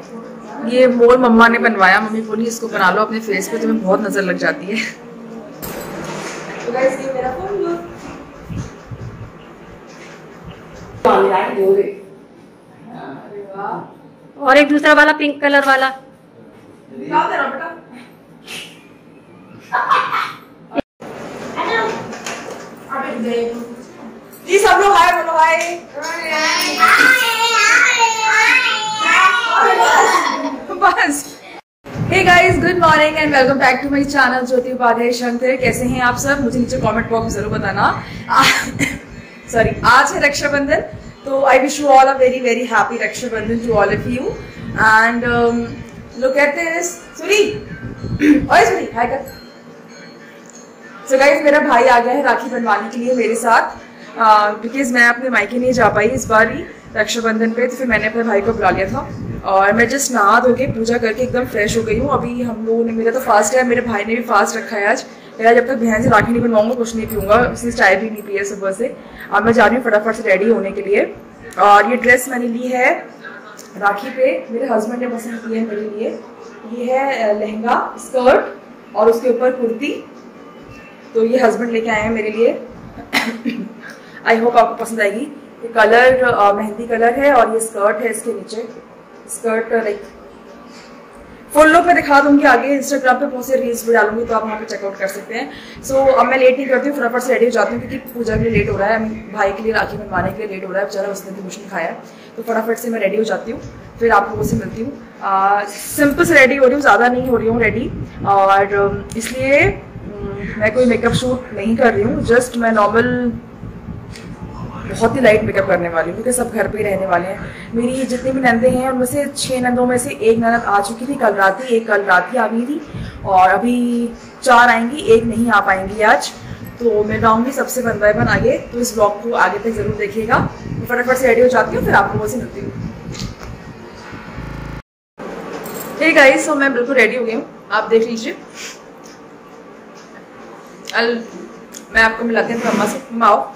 ये मोर मम्मा ने बनवाया, मम्मी बोली इसको बना लो अपने फेस पे, तुम्हें बहुत नजर लग जाती है। तो गाइस ये मेरा फोन लो। और एक दूसरा वाला पिंक कलर वाला बेटा। जी सब लोग हाय बोलो, हाय। बस। Hey guys, good morning and welcome back to my channel Jyoti Upadhyay Shankar. कैसे हैं आप सब? मुझे नीचे कमेंट बॉक्स में जरूर बताना। सॉरी, आज है रक्षाबंधन, तो I wish you all a very very happy Rakshabandhan to all of you. And look at this, Suri, ओए सूरी, हाय कर। सो गाइस, मेरा भाई आ गया है राखी बनवाने के लिए मेरे साथ, बिकॉज मैं अपने मायके नहीं जा पाई इस बार ही रक्षाबंधन पे, तो फिर मैंने अपने भाई को बुला लिया था। और मैं जस्ट नहा धो के पूजा करके एकदम फ्रेश हो गई हूँ। अभी हम लोगों ने, मेरा तो फास्ट है, मेरे भाई ने भी फास्ट रखा है आज। मेरा जब तक बहन से राखी नहीं बनवाऊंगा कुछ नहीं पीऊंगा, उसने चाय भी नहीं पी है सुबह से। अब मैं जा रही हूँ फटाफट से रेडी होने के लिए। और ये ड्रेस मैंने ली है राखी पे, मेरे हस्बैंड ने पसंद की है मेरे लिए। ये है लहंगा, स्कर्ट और उसके ऊपर कुर्ती, तो ये हस्बैंड लेके आए हैं मेरे लिए। आई होप आपको पसंद आएगी। ये कलर मेहंदी कलर है और ये स्कर्ट है, इसके नीचे स्कर्ट लाइक फुल लुक में दिखा दूंगी आगे, इंस्टाग्राम पे बहुत से रील्स भी डालूंगी, तो आप वहाँ पे चेकआउट कर सकते हैं। सो अब मैं लेट नहीं करती हूँ, फटाफट से रेडी हो जाती हूँ, क्योंकि पूजा के लिए लेट हो रहा है, भाई के लिए राखी बनवाने के लिए लेट हो रहा है, बेचारा उसने भी कुछ नहीं खाया है। तो फटाफट से मैं रेडी हो जाती हूँ, फिर आप लोगों से मिलती हूँ। सिंपल से रेडी हो रही हूँ, ज़्यादा नहीं हो रही हूँ रेडी, और इसलिए मैं कोई मेकअप शूट नहीं कर रही हूँ। जस्ट मैं नॉर्मल बहुत ही लाइट मेकअप करने वाली हूँ, क्योंकि सब घर पे ही रहने वाले हैं। मेरी जितनी भी नंदे हैं उनमें से 6 नंदों में से एक ननद आ चुकी थी कल रात ही, एक कल रात ही आ गई थी, और अभी 4 आएंगी, एक नहीं आ पाएंगी आज। तो मैं लाऊंगी सबसे वन बाय वन आगे, तो इस ब्लॉग को आगे तक जरूर देखिएगा। तो फटाफट से रेडी हो जाती हूँ, फिर आप लोगों से मिलती हूँ। हे गाइस, तो मैं बिल्कुल रेडी हो गई हूँ, आप देख लीजिए। मैं आपको मिलाती हूँ मम्मा से। मम्मा आओ।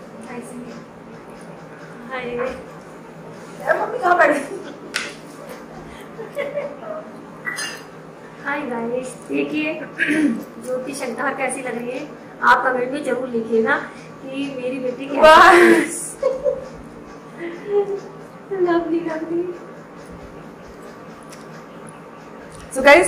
मम्मी कहाँ बैठी? हाय गाइस, देखिए ज्योति शंकर कैसी लग रही है। आप कमेंट में जरूर लिखिएगा कि मेरी बेटी कैसी। Lovely lovely. सो गाइस,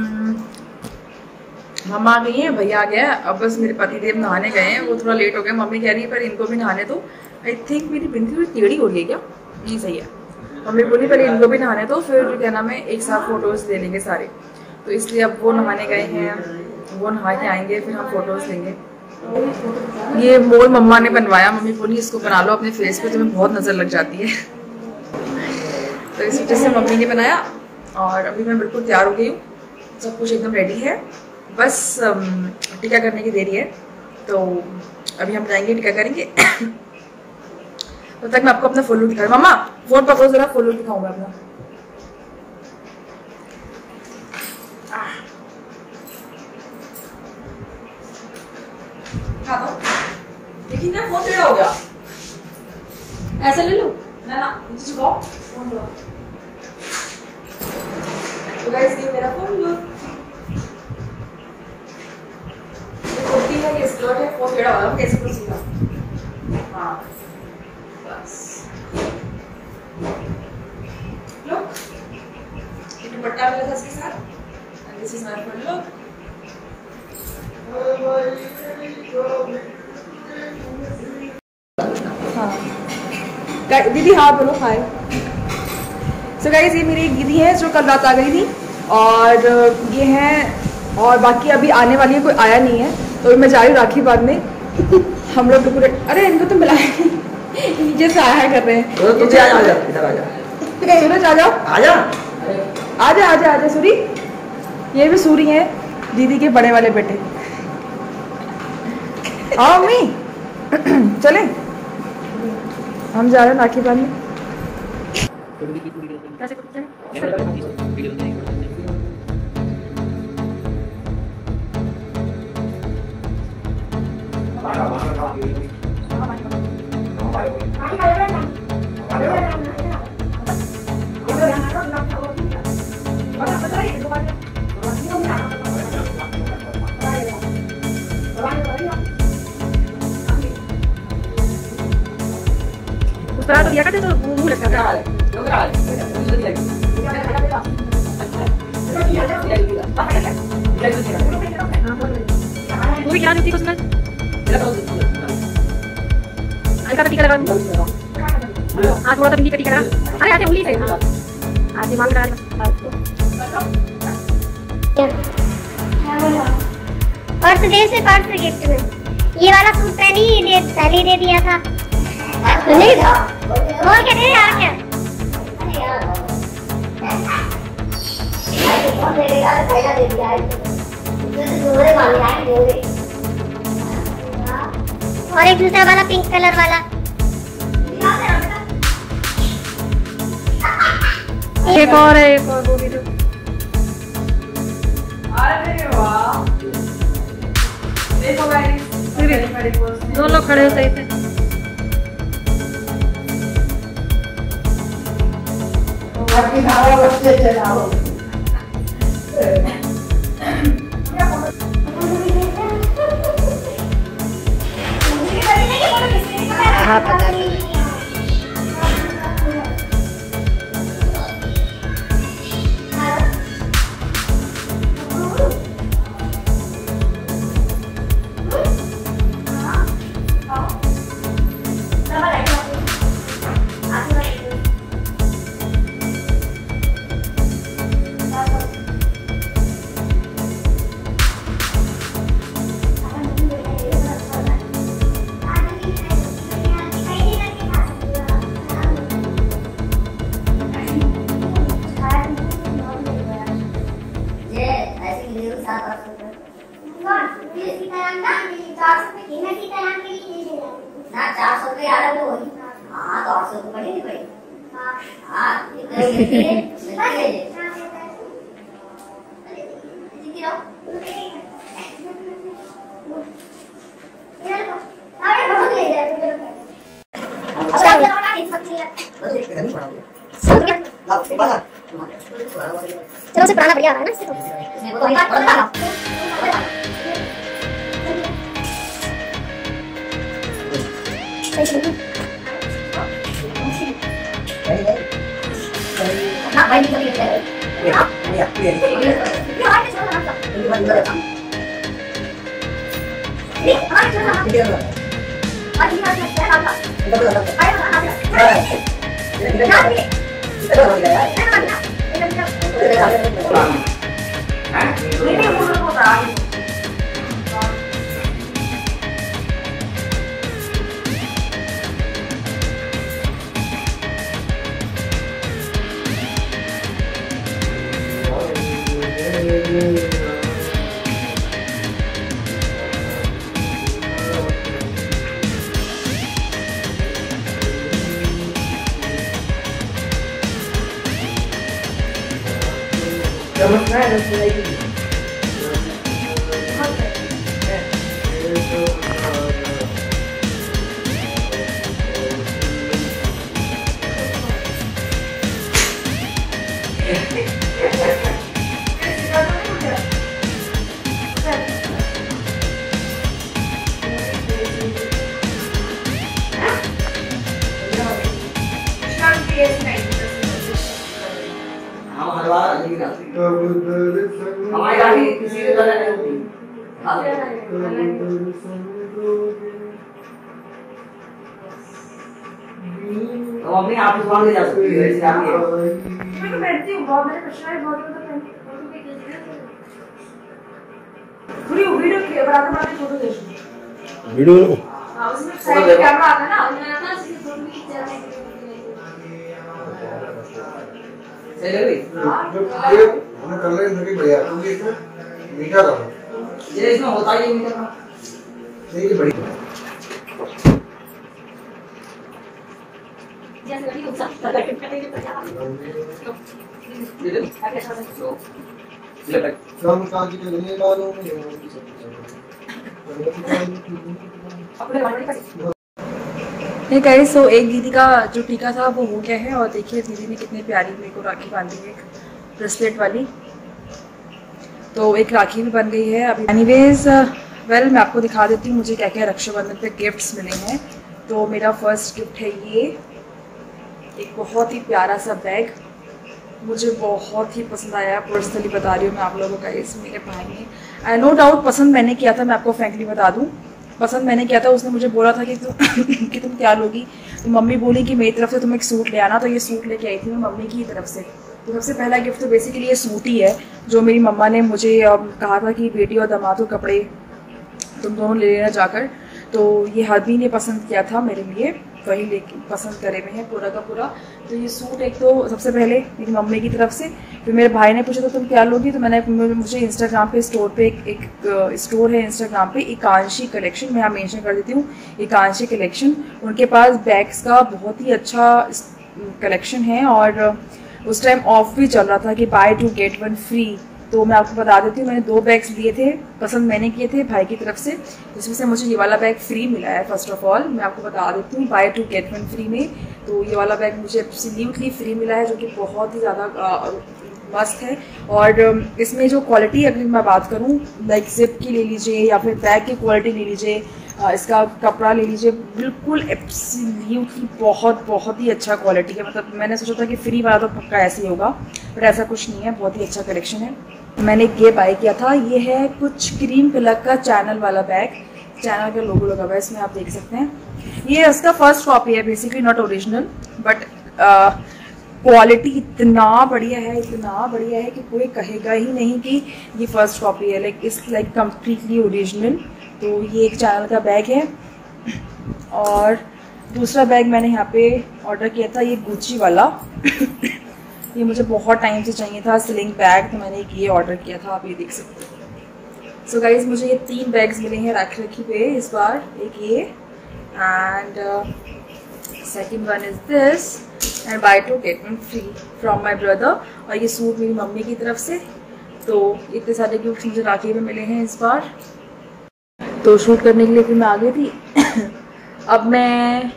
मम्मा आ गई हैं, भैया आ गया है। अब बस मेरे पति देव नहाने गए हैं, वो थोड़ा लेट हो गया। मम्मी कह रही है पर इनको भी नहाने दो। आई थिंक मेरी बिंदी थोड़ी टेढ़ी हो रही है क्या? नहीं, सही है। मम्मी बोली पहले इनको भी नहाने दो, फिर क्या नाम है, एक साथ फोटोज ले लेंगे सारे। तो इसलिए अब वो नहाने गए हैं, वो नहा के आएंगे, फिर हम फोटोज लेंगे। ये मोर मम्मा ने बनवाया, मम्मी बोली इसको बना लो अपने फेस पे, तुम्हें बहुत नजर लग जाती है। तो इस वजह से मम्मी ने बनाया। और अभी मैं बिल्कुल तैयार हो गई हूँ, सब कुछ एकदम रेडी है, बस टीका करने की देरी है। तो अभी हम जाएंगे, टीका करेंगे। तब तक मैं आपको अपना फुल लुक दिखाऊँ। मम्मा फोन पकड़ो जरा, फुल लुक दिखाऊंगा अपना। लेकिन ना फोन टेढ़ा हो गया, ऐसा ले लो ना, नीचे झुकाओ फोन लो। तो गाइस, ये मेरा फोन लो, ये कुर्ती है, ये स्कर्ट है, फोन टेढ़ा हो रहा है, कैसे कर सीधा। हाँ बस लो, ये दुपट्टा मिला था इसके साथ, and this is my full look. दीदी हाँ बोलो, हाय। सो गाइस, ये मेरी एक दीदी है जो कल रात आ गई थी, और ये हैं, और बाकी अभी आने वाली है, कोई आया नहीं है। तो मैं जा रही हूँ राखी बांधने। हम लोग बिल्कुल, अरे इनको तो मिलाए नीचे से आया कर रहे हैं। सूरज आ जाओ, आजा आजा आजा सूरी। ये भी सूरी है, दीदी के बड़े वाले बेटे। आओ मम्मी, चले हम जा रहे हैं राखी बांधने। भी क्या देती उसमें हल्का सा टीका लगा आज थोड़ा सा बिल्ली का टीका लगा। अरे आते उंगली से आज दिमाग लगा और सुदेश से पर्स गिफ्ट में ये वाला सूट पहले दे दिया था। नहीं था और क्या दे यार क्या दे दिया है और एक दूसरा वाला पिंक कलर वाला एक और है एक और वो भी दो। अरे वाह देखो गाइस दो लोग खड़े हो सही थे। बाकी धारा बच्चे चलाओ हाँ पता नहीं चलो से पुराना बढ़िया आ रहा है ना हाँ भाई निकल हमारी गाड़ी किसी के द्वारा नहीं होती। तो अपने आप दुकान ले जा सकते हैं ऐसे आके। मैं तो बैठती हूँ बहुत मेरे प्रश्न है बहुत तो पूरी वीडियो के बराबर वाली फोटो देखो वीडियो हां उसमें साइड में कैमरा आता है ना सही लग रही हमने कर ले लगी बढ़िया क्योंकि मीठा था ये इसमें होता ही नहीं था नहीं ये बढ़िया जैसे लगी तो सब हम काज करने वालों में नहीं गाइस सो एक दीदी का जो टीका था वो हो गया है और देखिए दीदी ने कितनी प्यारी मेरे को राखी बांधी है ब्रेसलेट वाली तो एक राखी भी बन गई है अभी एनीवेज वेल मैं आपको दिखा देती हूँ मुझे क्या क्या रक्षाबंधन पे गिफ्ट्स मिले हैं तो मेरा फर्स्ट गिफ्ट है ये एक बहुत ही प्यारा सा बैग, मुझे बहुत ही पसंद आया। पर्सनली बता रही हूँ मैं आप लोगों का, इस मेरे भाई ने नो डाउट पसंद मैंने किया था, मैं आपको फ्रैंकली बता दूँ पसंद मैंने किया था। उसने मुझे बोला था कि तुम क्या लोगी, तो मम्मी बोली कि मेरी तरफ से तुम एक सूट ले आना, तो ये सूट लेके आई थी मैं मम्मी की तरफ से। तो सबसे पहला गिफ्ट तो बेसिकली ये सूट ही है, जो मेरी मम्मा ने मुझे कहा था कि बेटी और दामाद को कपड़े तुम दोनों ले लेना जाकर। तो ये हरबी ने पसंद किया था मेरे लिए, वही लेके पसंद करे हुए हैं पूरा का पूरा। तो ये सूट एक तो सबसे पहले मेरी मम्मी की तरफ से, फिर मेरे भाई ने पूछा तो तुम क्या लोगी, तो मुझे इंस्टाग्राम पे स्टोर पे एक स्टोर है इंस्टाग्राम पे, एकांशी कलेक्शन, मैं यहाँ मेंशन कर देती हूँ, एकांशी कलेक्शन। उनके पास बैग्स का बहुत ही अच्छा कलेक्शन है, और उस टाइम ऑफ भी चल रहा था कि बाय 2 get 1 फ्री। तो मैं आपको बता देती हूँ, मैंने 2 बैग्स लिए थे, पसंद मैंने किए थे भाई की तरफ से, जिसमें से मुझे ये वाला बैग फ्री मिला है। फर्स्ट ऑफ ऑल मैं आपको बता देती हूँ, बाय 2 get 1 फ्री में, तो ये वाला बैग मुझे एब्सोल्युटली फ्री मिला है, जो कि बहुत ही ज़्यादा मस्त है। और इसमें जो क्वालिटी अगर मैं बात करूँ, लाइक जिप की ले लीजिए या फिर बैग की क्वालिटी ले लीजिए, इसका कपड़ा ले लीजिए, बिल्कुल एब्सोल्युटली बहुत ही अच्छा क्वालिटी है। मतलब मैंने सोचा था कि फ्री वाला तो पक्का ऐसे ही होगा, बट ऐसा कुछ नहीं है, बहुत ही अच्छा कलेक्शन है। मैंने ये बाय किया था, ये है कुछ क्रीम कलर का चैनल वाला बैग, चैनल का लोगो लगा हुआ है इसमें, आप देख सकते हैं। ये उसका फर्स्ट कॉपी है basically, not original, but quality इतना बढ़िया है कि कोई कहेगा ही नहीं कि ये फर्स्ट कॉपी है, लाइक कम्प्लीटली ओरिजिनल। तो ये एक चैनल का बैग है। और दूसरा बैग मैंने यहाँ पे ऑर्डर किया था, ये गुच्ची वाला ये मुझे बहुत टाइम से चाहिए था, स्लिंग बैग, तो मैंने ये ऑर्डर किया था, आप ये देख सकते हैं। सो गाइज मुझे ये 3 बैग्स मिले हैं राखी पे इस बार, एक ये and second one is this, and buy 2 get 1 free from my brother. और ये सूट मेरी मम्मी की तरफ से। तो इतने सारे गिफ्ट मुझे राखी में मिले हैं इस बार। तो शूट करने के लिए फिर मैं आ गई थी अब मैं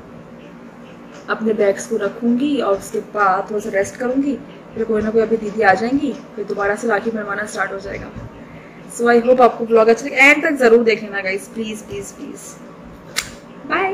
अपने बैग्स को रखूँगी और उसके बाद थोड़ा सा रेस्ट करूँगी, फिर कोई ना कोई अभी दीदी आ जाएंगी, फिर दोबारा से राखी बनवाना स्टार्ट हो जाएगा। सो आई होप आपको ब्लॉग अच्छा लगे, एंड तक ज़रूर देख लेना guys, please please please. Bye.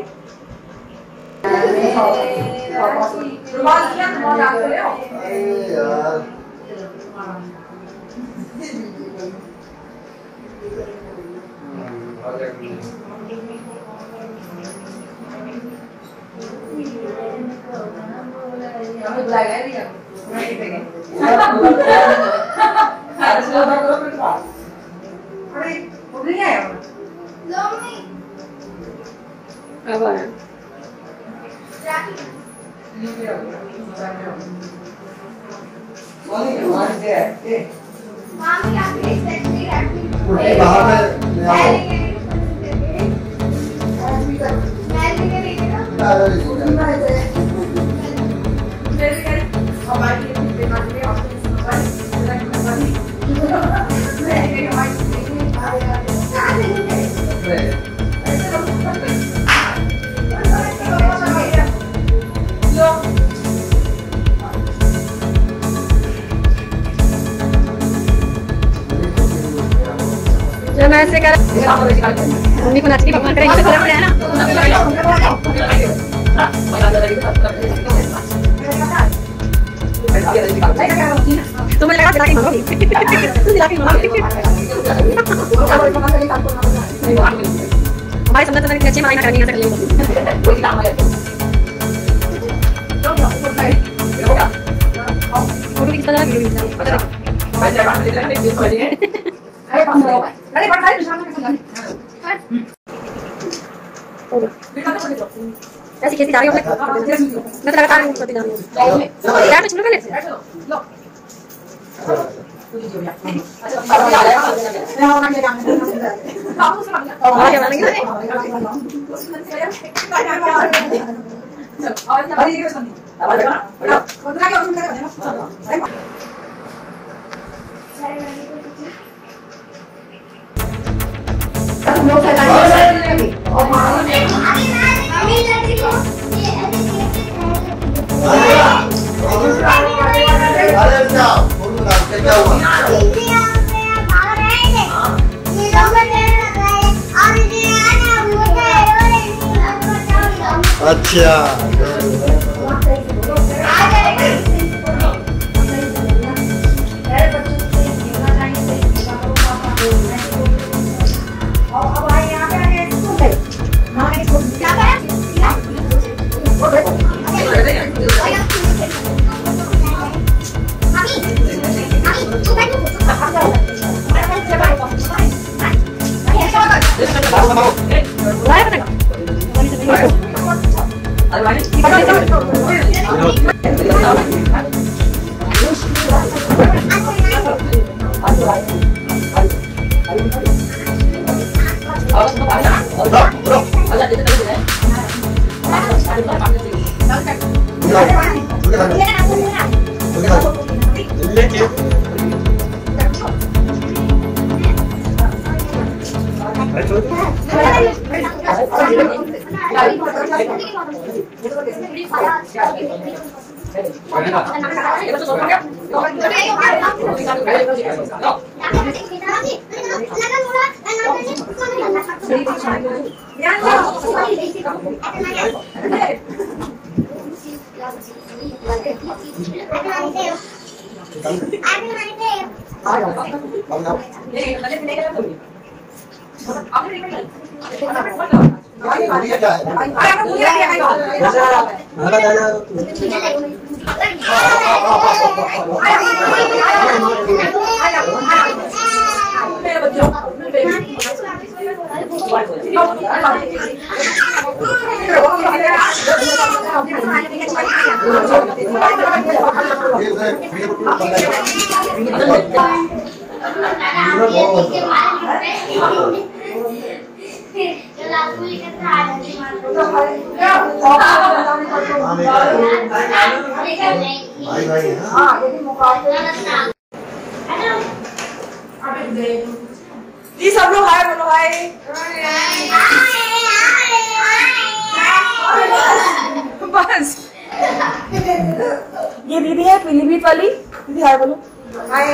जब मैं ऐसे कर मम्मी को नाच के भगवान करेंगे तो है ना। तो मैं लगा दिला के मंगाऊंगी दिला के मंगाऊंगी। हमारे समझ में अच्छे मायने करनी है कर लेंगे। फोटो किस तरह की ऐसी कैसी जा रही हो? मैं तो लगातार करती जा रही हूँ यार, मैं सुनो पहले अच्छा जी सब लोग हाय बोलो हाय। बस ये दीदी है पीलीभीत वाली दीदी, हाय बोलो हाय।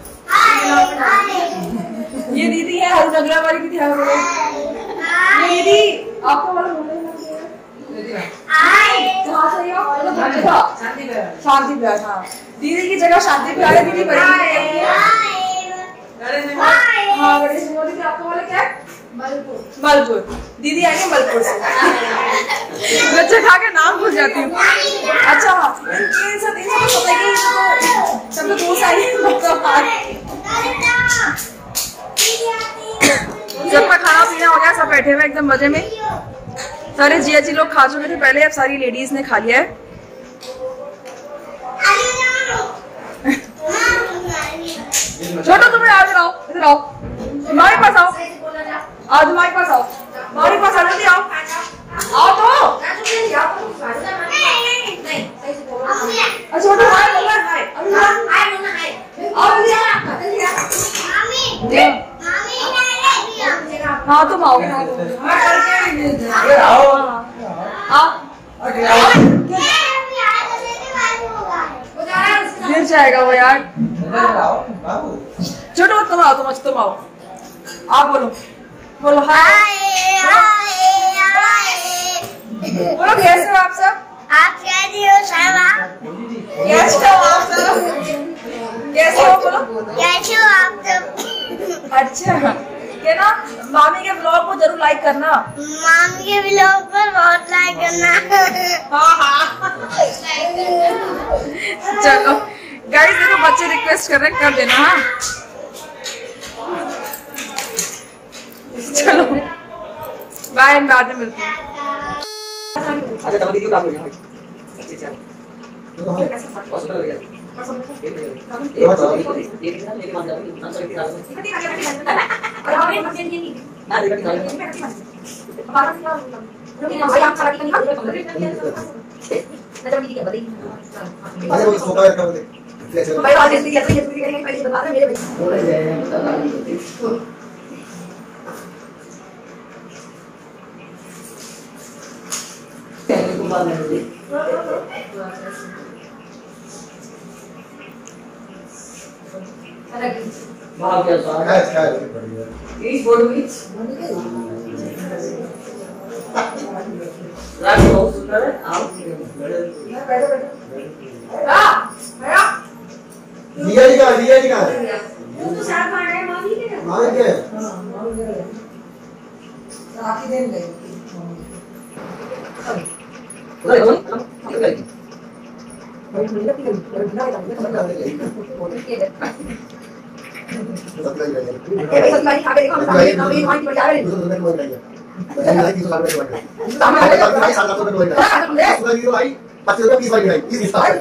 ये दीदी है हरिनगरा वाली दीदी, हाय बोलो। ये दीदी आपको वाला शांति विहार, हाँ दीदी की जगह शांति विहार है, दीदी बड़ी हाँ बड़ी दीदी। आपको वाला क्या है? मलपुर। दीदी आई है मलपुर से। बच्चे खा के नाम भूल जाती हूँ। अच्छा सब तो दोस्त आई। सबका खाना पीना हो गया, सब बैठे हुए एकदम मजे में। सारे जिया जी लोग खा चुके थे पहले, अब सारी लेडीज ने खा लिया है। छोटो तुम्हें आज आओ, इधर आओ, हमारे पास आओ, आज हमारे पास आओ, हमारे पास आ जल्दी आओ, आओ तो। छोटो हाय बोलना, हाय आओ जल्दी। हाँ तुम आओ, गिर जाएगा वो यार। छोटो तुम आओ, तुम आओ, आप बोलो बोलो हाय। बोलो कैसे हो आप सब? आप कैसे हो शर्मा? कैसे हो आप सब? कैसे हो बोलो? कैसे हो आप सब? अच्छा क्या ना, मामी के ब्लॉग को जरूर लाइक करना। मामी के ब्लॉग पर बहुत लाइक करना। हाँ हाँ चलो गाइस, देखो बच्चे रिक्वेस्ट कर रहे हैं, कर देना। हाँ चलो बाय, बाद में मिलते हैं। लिया जी का मांग के राखी देन गई। भाई 25 रुपए 20 वाली मिठाई 20 का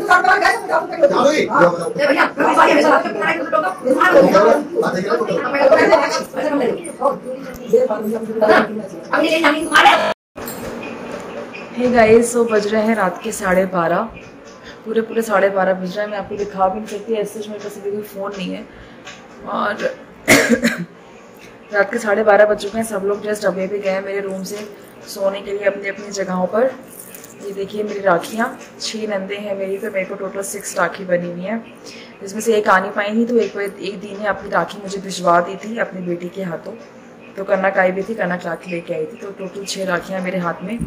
हे गाइस, सो बज रहे हैं रात के 12:30, पूरे 12:30 बज रहे हैं। मैं आपको दिखा भी नहीं सकती, ऐसे मेरे पास अभी कोई फ़ोन नहीं है और रात के 12:30 बज चुके हैं। सब लोग जस्ट अभी भी गए मेरे रूम से सोने के लिए अपनी अपनी जगहों पर। ये देखिए मेरी राखियाँ, 6 नंदे हैं मेरी, तो मेरे को टोटल 6 राखी बनी हुई है, जिसमें से एक आनी पाई नहीं, तो एक दी ने अपनी राखी मुझे भिजवा दी थी अपनी बेटी के हाथों। तो कनक आई भी थी, कनक राखी लेके आई थी, तो टोटल 6 राखियाँ मेरे हाथ में।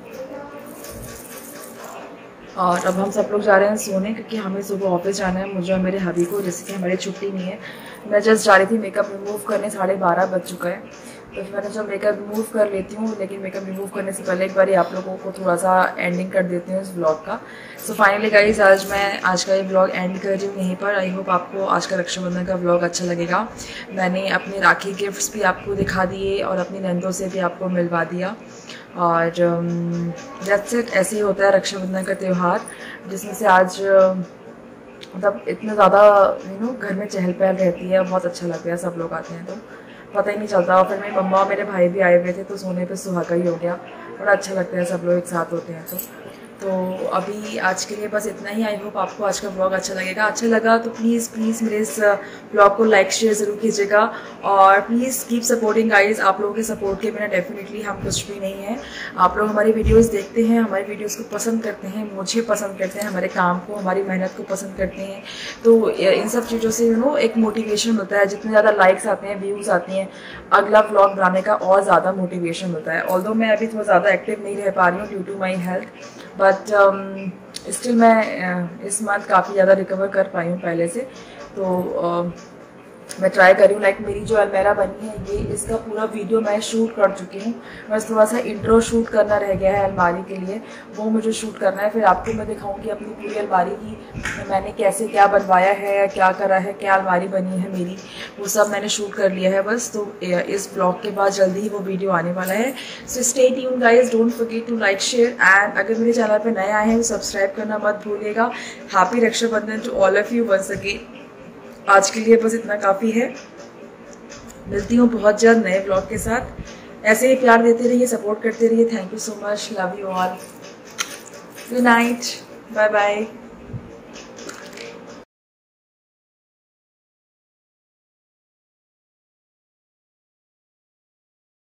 और अब हम सब लोग जा रहे हैं सोने, क्योंकि हमें सुबह ऑफिस जाना है, मुझे और मेरे हबी को, जैसे कि हमारी छुट्टी नहीं है। मैं जस्ट जा रही थी मेकअप रिमूव करने, 12:30 बज चुका है, तो फिर मैंने जो मेकअप रिमूव कर लेती हूँ, लेकिन मेकअप रिमूव करने से पहले एक बार आप लोगों को थोड़ा सा एंडिंग कर देती हूँ इस व्लॉग का। सो फाइनली गाइज, आज का ये व्लॉग एंड कर रही हूँ यहीं पर। आई होप आपको आज का रक्षाबंधन का व्लॉग अच्छा लगेगा। मैंने अपने राखी गिफ्ट्स भी आपको दिखा दिए और अपनी नंदों से भी आपको मिलवा दिया, और दैट्स इट। ऐसे ही होता है रक्षाबंधन का त्यौहार, जिसमें से आज मतलब इतना ज़्यादा घर में चहल पहल रहती है, बहुत अच्छा लगता है, सब लोग आते हैं तो पता ही नहीं चलता। और फिर मेरी मम्मा और मेरे भाई भी आए हुए थे, तो सोने पे सुहागा ही हो गया, बड़ा अच्छा लगता है सब लोग एक साथ होते हैं। तो अभी आज के लिए बस इतना ही। आई होप आपको आज का ब्लॉग अच्छा लगेगा। अच्छा लगा तो प्लीज़ मेरे इस ब्लॉग को लाइक शेयर ज़रूर कीजिएगा, और प्लीज़ कीप सपोर्टिंग गाइज। आप लोगों के सपोर्ट के बिना डेफिनेटली हम कुछ भी नहीं है। आप लोग हमारी वीडियोस देखते हैं, हमारी वीडियोस को पसंद करते हैं, मुझे पसंद करते हैं, हमारे काम को, हमारी मेहनत को पसंद करते हैं, तो इन सब चीज़ों से एक मोटिवेशन मिलता है। जितने ज़्यादा लाइक्स आते हैं, व्यूज़ आती हैं, अगला ब्लॉग बनाने का और ज़्यादा मोटिवेशन मिलता है। ऑल्दो मैं अभी थोड़ा ज़्यादा एक्टिव नहीं रह पा रही हूँ due to my health, but still मैं इस मंथ काफ़ी ज़्यादा रिकवर कर पाई हूँ पहले से। तो मैं ट्राई कर रही हूँ। लाइक मेरी जो अलमेरा बनी है, ये इसका पूरा वीडियो मैं शूट कर चुकी हूँ, बस थोड़ा सा इंट्रो शूट करना रह गया है अलमारी के लिए, वो मुझे शूट करना है। फिर आपको मैं दिखाऊंगी अपनी पूरी अलमारी की मैंने कैसे क्या बनवाया है, क्या करा है, क्या अलमारी बनी है मेरी, वो सब मैंने शूट कर लिया है बस। तो इस ब्लॉग के बाद जल्दी ही वो वीडियो आने वाला है। So stay tuned guys, don't forget to like share, and अगर मेरे चैनल पर नए आए हैं तो सब्सक्राइब करना मत भूलिएगा। Happy Rakshabandhan to all of you once again. आज के लिए बस इतना काफ़ी है। मिलती हूँ बहुत जल्द नए ब्लॉग के साथ। ऐसे ही प्यार देते रहिए, सपोर्ट करते रहिए। Thank you so much, love you all, good night, bye bye.